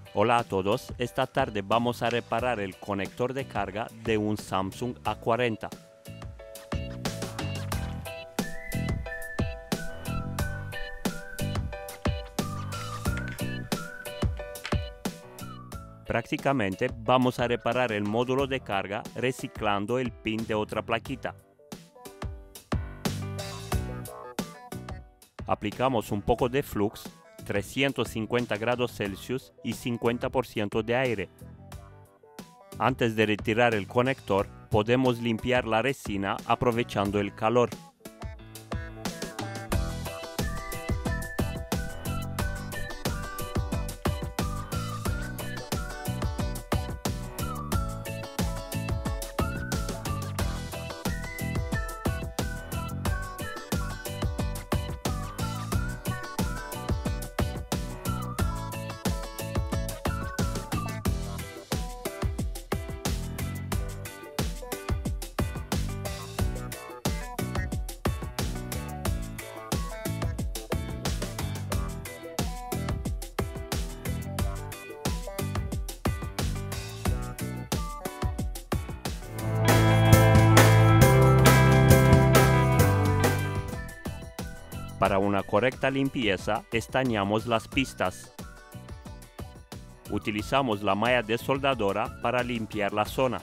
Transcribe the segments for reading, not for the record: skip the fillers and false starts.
Hola a todos, esta tarde vamos a reparar el conector de carga de un Samsung A40. Prácticamente vamos a reparar el módulo de carga reciclando el pin de otra plaquita. Aplicamos un poco de flux, 350 grados Celsius y 50% de aire. Antes de retirar el conector, podemos limpiar la resina aprovechando el calor. Para una correcta limpieza, estañamos las pistas. Utilizamos la malla de soldadora para limpiar la zona.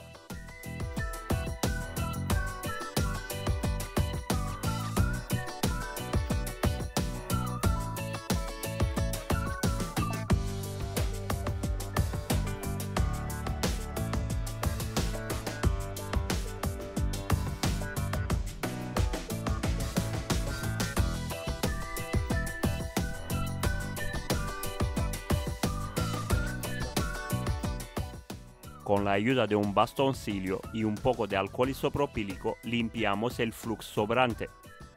Con la ayuda de un bastoncillo y un poco de alcohol isopropílico, limpiamos el flux sobrante.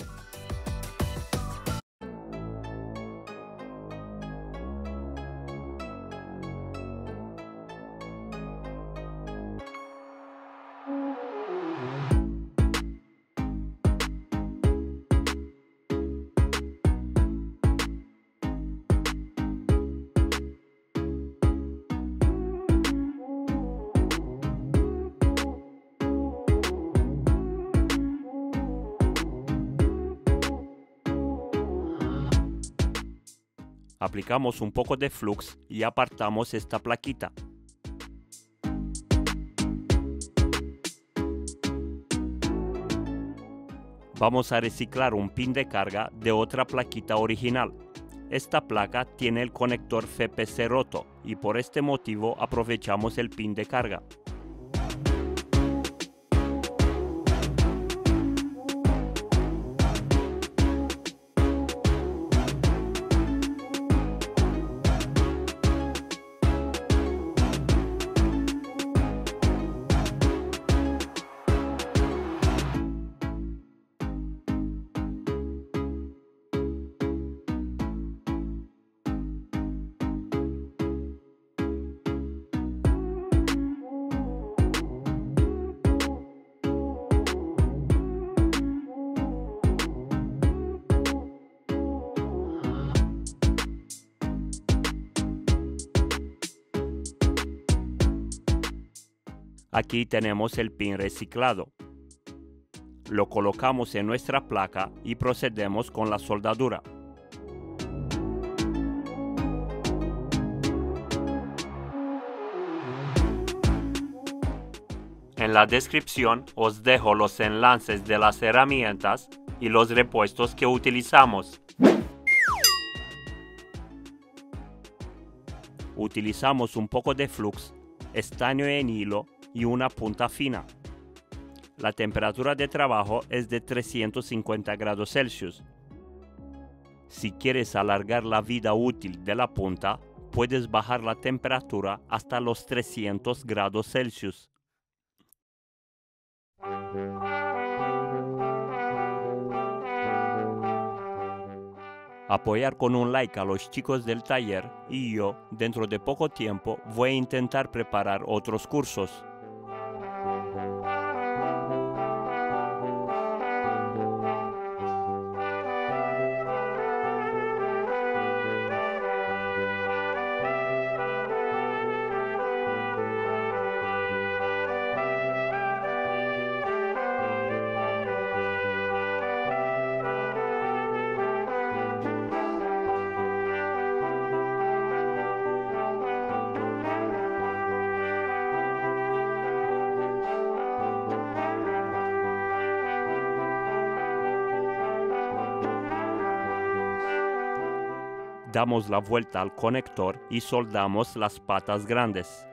Aplicamos un poco de flux y apartamos esta plaquita. Vamos a reciclar un pin de carga de otra plaquita original. Esta placa tiene el conector FPC roto y por este motivo aprovechamos el pin de carga. Aquí tenemos el pin reciclado. Lo colocamos en nuestra placa y procedemos con la soldadura. En la descripción os dejo los enlaces de las herramientas y los repuestos que utilizamos. Utilizamos un poco de flux, estaño en hilo y una punta fina. La temperatura de trabajo es de 350 grados Celsius. Si quieres alargar la vida útil de la punta, puedes bajar la temperatura hasta los 300 grados Celsius. Apoyar con un like a los chicos del taller y yo, dentro de poco tiempo, voy a intentar preparar otros cursos. Damos la vuelta al conector y soldamos las patas grandes.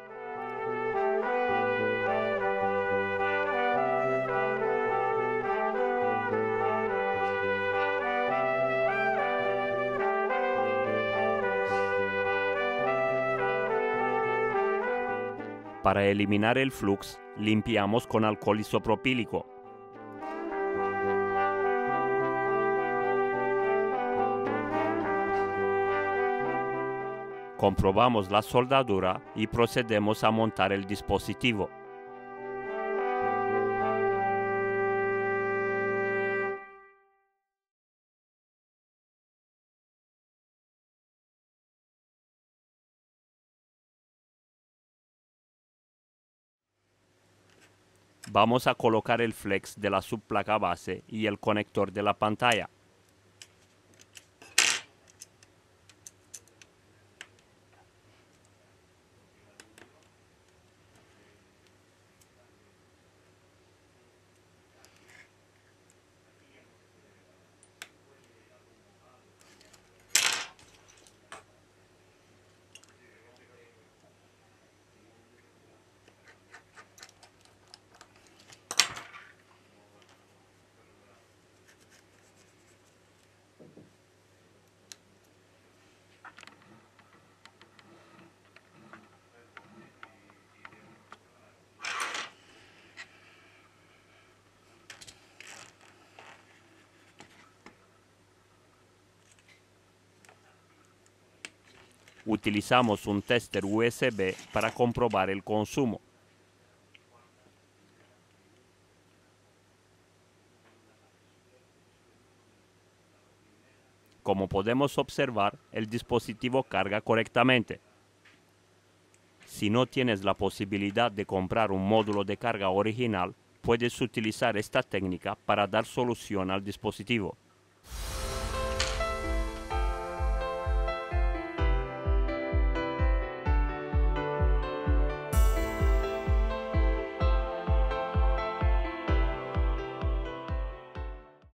Para eliminar el flux, limpiamos con alcohol isopropílico. Comprobamos la soldadura y procedemos a montar el dispositivo. Vamos a colocar el flex de la subplaca base y el conector de la pantalla. Utilizamos un tester USB para comprobar el consumo. Como podemos observar, el dispositivo carga correctamente. Si no tienes la posibilidad de comprar un módulo de carga original, puedes utilizar esta técnica para dar solución al dispositivo.